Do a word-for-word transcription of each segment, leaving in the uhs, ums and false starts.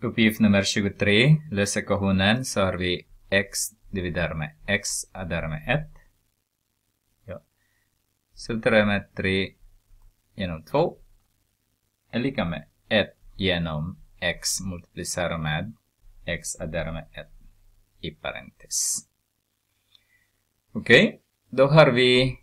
Uppgift nummer tjugotre. Lös ekvationen så har vi x dividerat med x adderat med ett. Ja. Subtraherar med tre genom två är lika med ett genom x multiplicerat med x adderat med ett i parentes. Okej, okay. Då har vi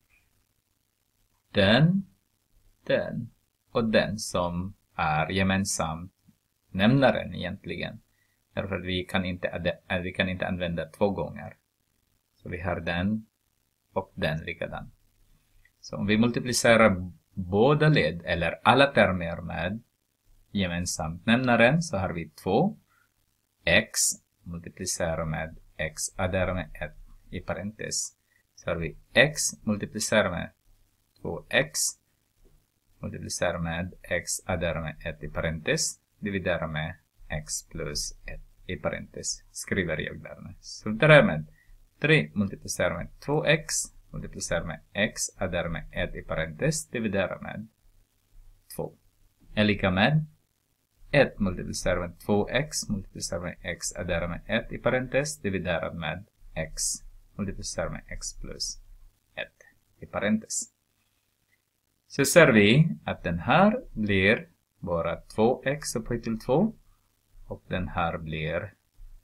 den, den och den som är gemensam nämnaren egentligen. Därför att vi kan inte, vi kan inte använda två gånger. Så vi har den och den likadan. Så om vi multiplicerar båda led eller alla termer med gemensamt nämnaren så har vi två x multiplicerar med x adderar med ett i parentes. Så har vi x multiplicerar med två x multiplicerar med x adderar med ett i parentes dividerar med x plus ett i parentes. Skriver jag där. Subtraherar med tre multiplicerar med två x multiplicerar med x adderar med ett i parentes dividerar med två är lika med ett multiplicerar med två x multiplicerar med x adderar med ett i parentes dividerar med x multiplicerar med x plus ett i parentes. Så ser vi att den här blir bara två x upphöjt till två och den här blir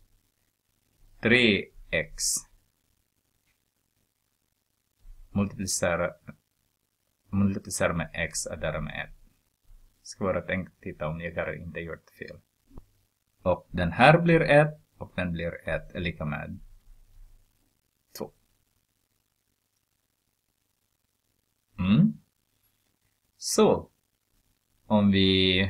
tre x multiplicera, multiplicera med x adderar med ett. Ska vara tänkt titta om jag har inte gjort fel. Och den här blir ett och den blir ett är lika med två. Mm. Så om vi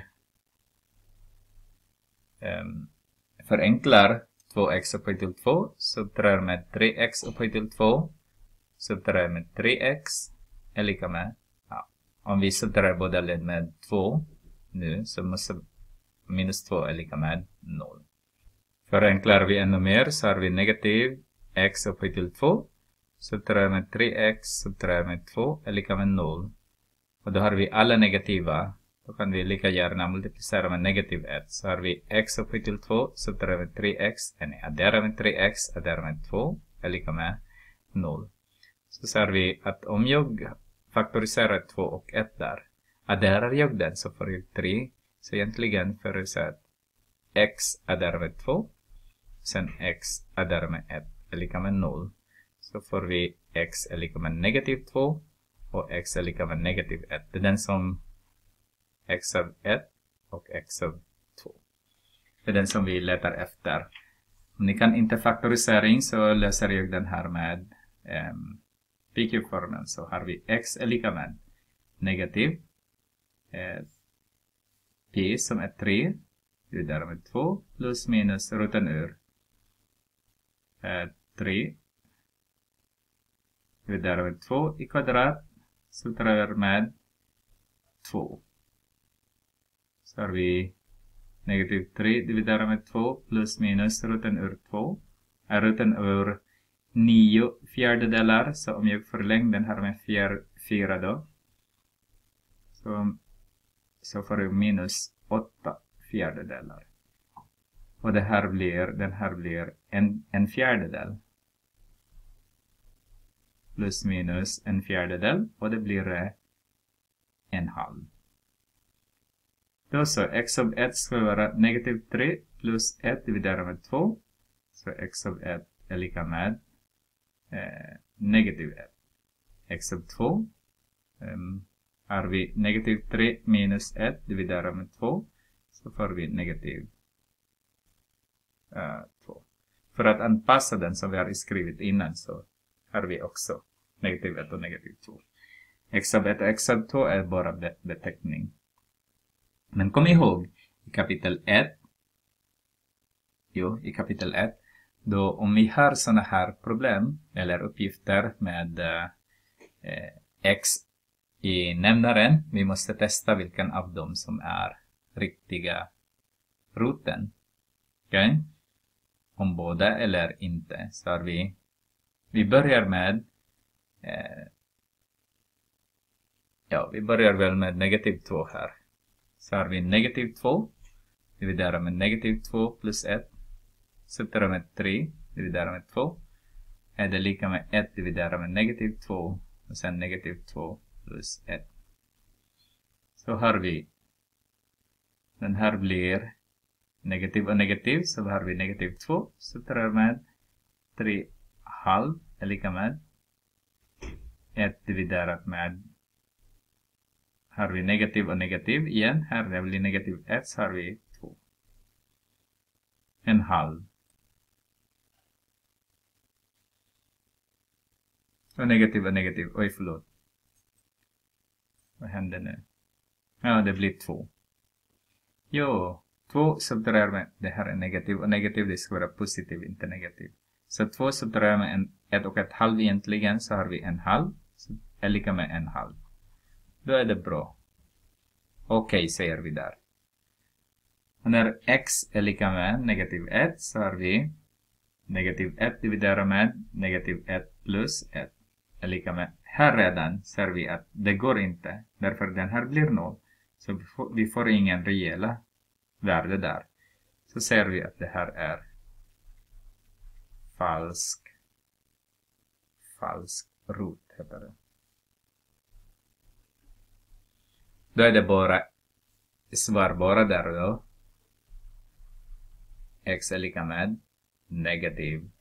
um, förenklar två x upphöjt till två subtraherar med tre x upphöjt till två subtraherar med tre x är lika med, ja, om vi subtraherar båda led med två nu så måste minus två är lika med noll. Förenklar vi ännu mer så har vi negativ x upphöjt till två subtraherar med tre x subtraherar med två är lika med noll. Och då har vi alla negativa. Då kan vi lika gärna multiplicera med negativ ett. Så har vi x upphöjt till två subtraherar med tre x. Nej, adderar med tre x adderar med två är lika med noll. Så ser vi att om jag faktoriserar två och ett där. Adderar jag den så får jag tre. Så egentligen får jag säga att x adderar med två. Sen x adderar med ett är lika med noll. Så får vi x är lika med negativ två. Och x är lika med negativ ett. Det är den som x av ett och x av två. Det är den som vi letar efter. Om ni kan inte faktorisering så löser jag den här med um, P Q-formeln. Så har vi x är lika med negativ eh, p som är tre. Dividerar med två plus minus roten ur eh, tre. Dividerar med två i kvadrat. Subtraherar med två. Så har vi negativ tre dividerar med två plus minus roten ur två. Är roten ur nio fjärdedelar. Så om jag förlänger den här med fjär, fyra då. Så, så får jag minus åtta fjärdedelar. Och det här blir, den här blir en, en fjärdedel. Plus minus en fjärdedel. Och det blir en halv. Då så x av ett ska vara negativ tre plus ett dividerat med två. Så x av ett är lika med eh, negativ ett. X av två um, har vi negativ tre minus ett dividerat med två. Så får vi negativ uh, två. För att anpassa den som vi har skrivit innan så har vi också negativ ett och negativ två. X av ett och x av två är bara be beteckning. Men kom ihåg, i kapitel ett, jo, i kapitel ett, då om vi har såna här problem eller uppgifter med eh, x i nämnaren, vi måste testa vilken av dem som är riktiga roten. Okej? Okay? Om båda eller inte. Så har vi, vi börjar med eh, ja, vi börjar väl med negativ två här. Så har vi negativ två dividera med negativ två plus ett. Subtrahera med tre, dividera med två. Är det lika med ett dividera med negativ två. Och sen negativ två plus ett. Så har vi. Den här blir negativ och negativ. Så har vi negativ två. Subtrahera med tre halv är lika med ett dividerat med. Har vi negativ och negativ igen. Här det blir negativ ett så har vi två. En halv. Och negativ och negativ. Oj, förlåt. Vad händer nu? Ja, det blir två. Jo, två subtraherar med. Det här är negativ och negativ. Det ska vara positiv, inte negativ. Så två subtraherar med en, ett och ett halv egentligen. Så har vi en halv. Så är lika med en halv. Då är det bra. Okej, okay, säger vi där. Och när x är lika med negativ ett så har vi negativ ett dividerat med negativ ett plus ett är lika med. Här redan ser vi att det går inte. Därför den här blir noll. Så vi får, vi får ingen rejäla värde där. Så ser vi att det här är falsk. Falsk rot heter det. Då är det bara svarbara där då. X är lika med negativ